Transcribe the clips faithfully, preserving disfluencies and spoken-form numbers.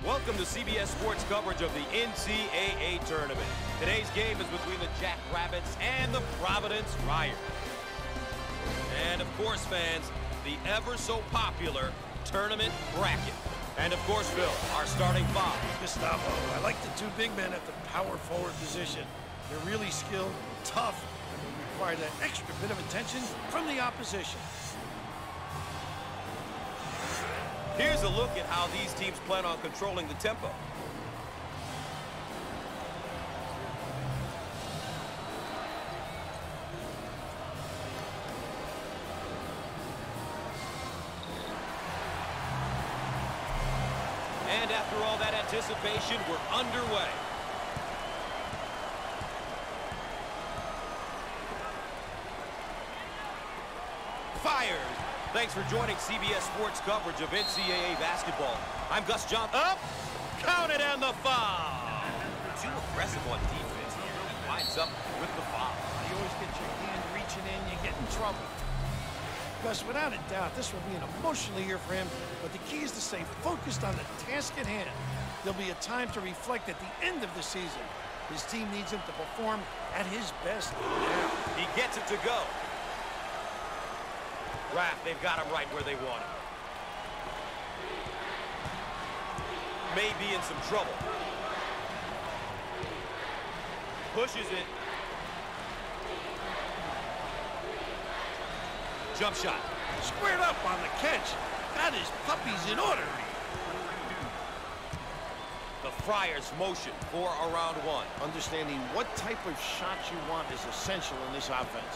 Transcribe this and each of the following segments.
Welcome to C B S Sports coverage of the N C A A tournament. Today's game is between the Jackrabbits and the Providence Friars. And of course, fans, the ever so popular tournament bracket. And of course, Phil, our starting five. Gustavo, I like the two big men at the power forward position. They're really skilled, tough, and will require that extra bit of attention from the opposition. Here's a look at how these teams plan on controlling the tempo. And after all that anticipation, we're underway. Fires. Thanks for joining C B S Sports coverage of N C A A basketball. I'm Gus Johnson. Up, count it, and the foul. Too aggressive on defense. He really winds up with the foul. You always get your hand reaching in, you get in trouble. Gus, without a doubt, this will be an emotional year for him, but the key is to stay focused on the task at hand. There'll be a time to reflect at the end of the season. His team needs him to perform at his best now. He gets it to go. Raff, they've got him right where they want him. May be in some trouble. Pushes it. Jump shot. Squared up on the catch. Got his puppies in order. The Friars motion for a round one. Understanding what type of shots you want is essential in this offense.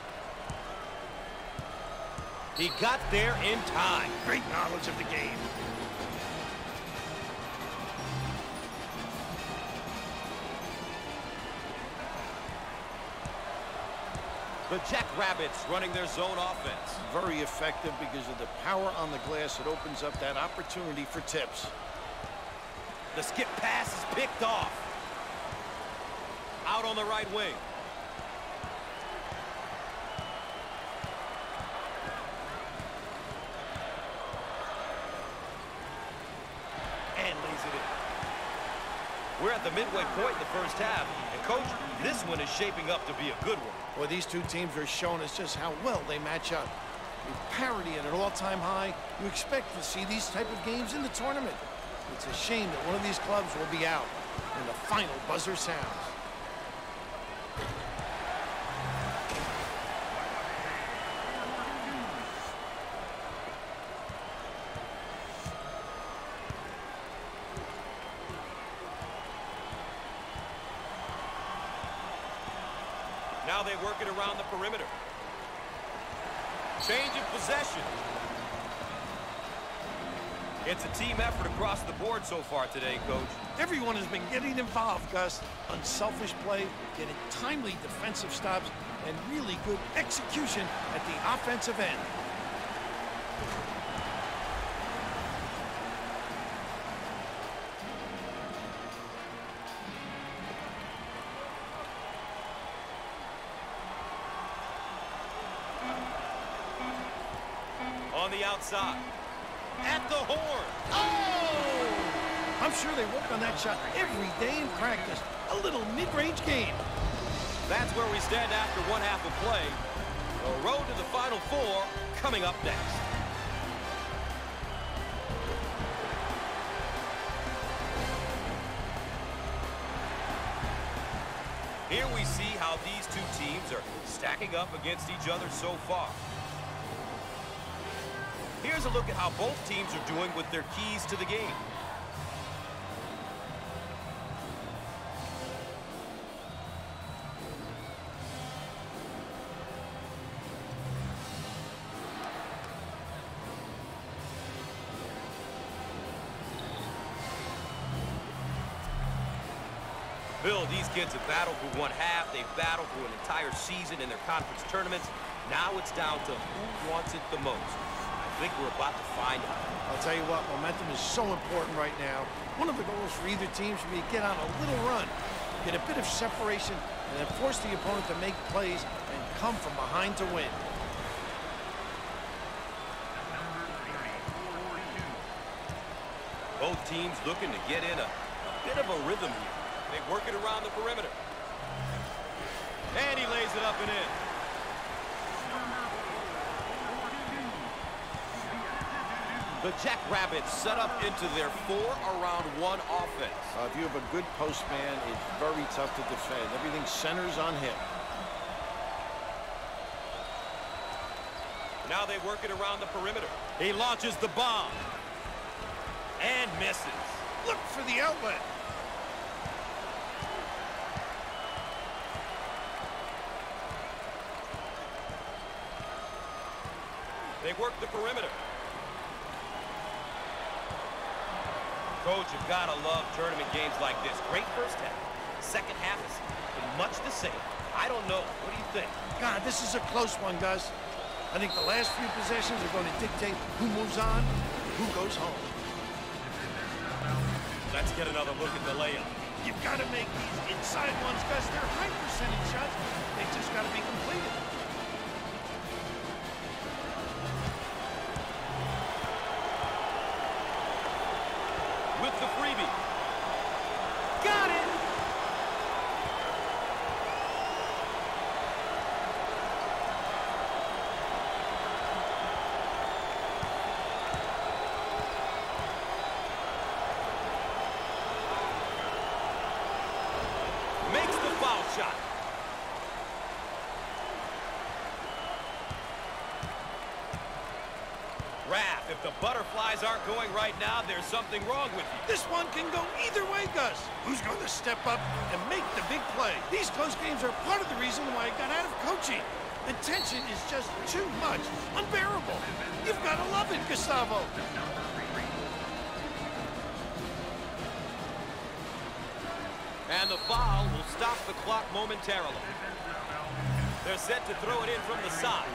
He got there in time. Great knowledge of the game. The Jackrabbits running their zone offense. Very effective because of the power on the glass. It opens up that opportunity for tips. The skip pass is picked off. Out on the right wing. And lays it in. We're at the midway point in the first half. And, Coach, this one is shaping up to be a good one. Well, these two teams are showing us just how well they match up. With parity at an all-time high, you expect to see these type of games in the tournament. It's a shame that one of these clubs will be out when the final buzzer sounds. Now they work it around the perimeter. Change of possession. It's a team effort across the board so far today, Coach. Everyone has been getting involved, Gus. Unselfish play, getting timely defensive stops, and really good execution at the offensive end. On the outside. At the horn. Oh! I'm sure they work on that shot every day in practice. A little mid-range game. That's where we stand after one half of play. The road to the Final Four coming up next. Here we see how these two teams are stacking up against each other so far. Here's a look at how both teams are doing with their keys to the game. Bill, these kids have battled for one half. They've battled for an entire season in their conference tournaments. Now it's down to who wants it the most. I think we're about to find out. I'll tell you what, momentum is so important right now. One of the goals for either team should be to get on a little run, get a bit of separation, and then force the opponent to make plays and come from behind to win. Both teams looking to get in a, a bit of a rhythm here. They work it around the perimeter. And he lays it up and in. The Jackrabbits set up into their four-around-one offense. Uh, if you have a good post man, it's very tough to defend. Everything centers on him. Now they work it around the perimeter. He launches the bomb. And misses. Look for the outlet. They work the perimeter. Coach, you've got to love tournament games like this. Great first half. Second half is much the same. I don't know. What do you think? God, this is a close one, Gus. I think the last few possessions are going to dictate who moves on, who goes home. Let's get another look at the layup. You've got to make these inside ones, Gus. They're high percentage shots. They just got to be completed. With the freebie. Got it! Makes the foul shot. Raph, if the butterflies aren't going right now, there's something wrong with you. This one can go either way, Gus. Who's going to step up and make the big play? These close games are part of the reason why I got out of coaching. The tension is just too much, unbearable. You've got to love it, Gustavo. And the foul will stop the clock momentarily. They're set to throw it in from the side.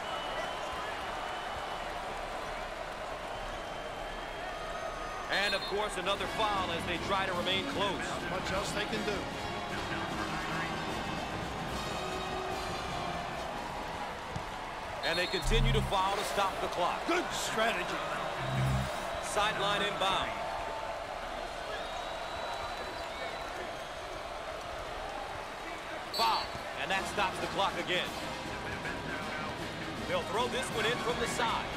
And, of course, another foul as they try to remain close. Not much else they can do. And they continue to foul to stop the clock. Good strategy. Sideline inbound. Foul. And that stops the clock again. They'll throw this one in from the side.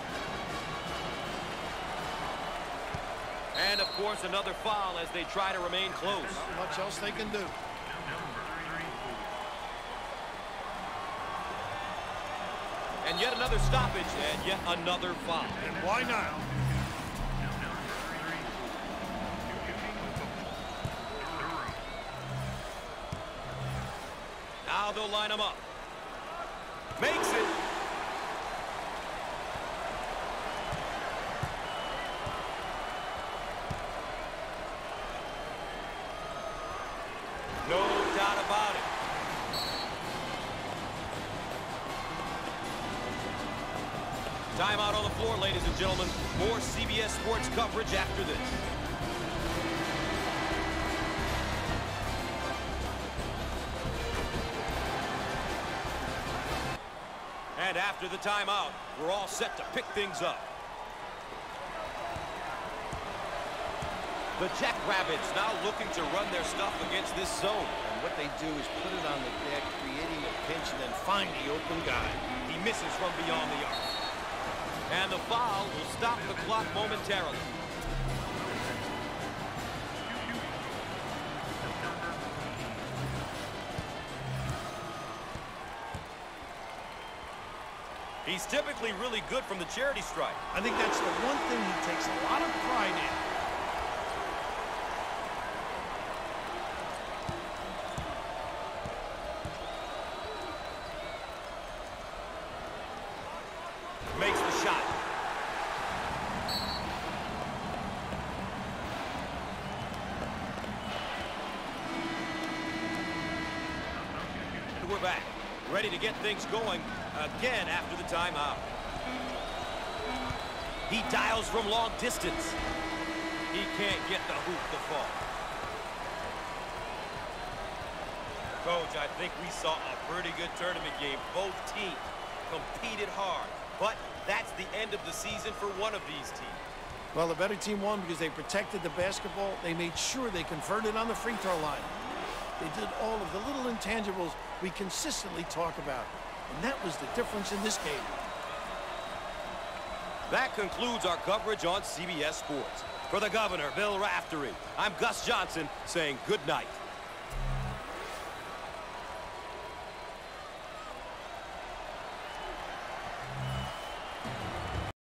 And, of course, another foul as they try to remain close. Not much else they can do. And yet another stoppage, and yet another foul. And why not? Now they'll line them up. Makes it. No doubt about it. Timeout on the floor, ladies and gentlemen. More C B S Sports coverage after this. And after the timeout, we're all set to pick things up. The Jackrabbits now looking to run their stuff against this zone. And what they do is put it on the deck, creating a pinch, and then find the open guy. He misses from beyond the arc. And the foul will stop the clock momentarily. He's typically really good from the charity stripe. I think that's the one thing he takes a lot of pride in. Makes the shot. We're back, ready to get things going again after the timeout. He dials from long distance. He can't get the hoop to fall. Coach, I think we saw a pretty good tournament game. Both teams competed hard, but that's the end of the season for one of these teams. Well, the better team won because they protected the basketball. They made sure they converted on the free throw line. They did all of the little intangibles we consistently talk about. And that was the difference in this game. That concludes our coverage on C B S Sports. For the Governor, Bill Raftery, I'm Gus Johnson saying good night.